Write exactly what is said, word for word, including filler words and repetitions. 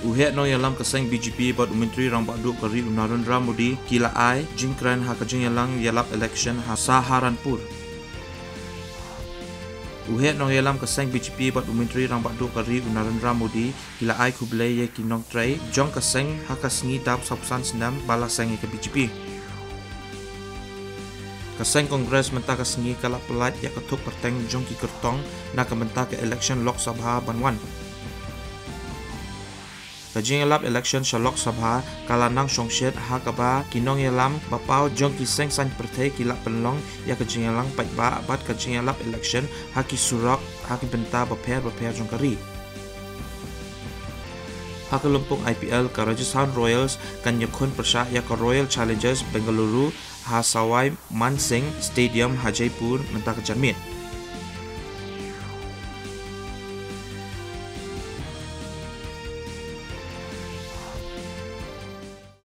Uhet no yalam kaseng B J P bat umentri rang badu kari Narendra Modi kila ai jingkran ha kajing yalang yalap election ha Saharanpur. Uhet no yalam kaseng B J P bat umentri rang badu kari Narendra Modi kila ai Khubor ye kinong trai jong kaseng ha kasngi dap sapsan sendam bala seng ke B J P. Kaseng Kongres Mynta kasngi kala pelat ya ketuk perteng jong ki kertong na kementa ke election Lok Sabha Banwan. Kajing yalap election sa Lok Sabha kalanang songshet ha kaba kinong yalam bapau jong ki seng san pertai kila penlong ya kajing yalang pai ba abat kajing yalap election ha ki surak ha ki benta baper baper jong kari. Ha kelompok I P L ka Rajasthan Royals kan yakun persya ya ka Royal Challengers Bengaluru ha Sawai Mansingh Stadium ha Jaipur Mynta ke Jarmin.